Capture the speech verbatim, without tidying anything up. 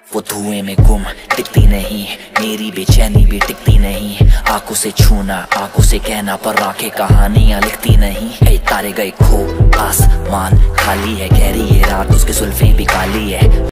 वो धुएं में गुम टिकती नहीं, मेरी बेचैनी भी टिकती नहीं। आंखों से छूना, आंखों से कहना, पर आंखें कहानियां लिखती नहीं। ए तारे गए खो, आसमान खाली है, गहरी ये रात उसके सुल्फे भी काली है।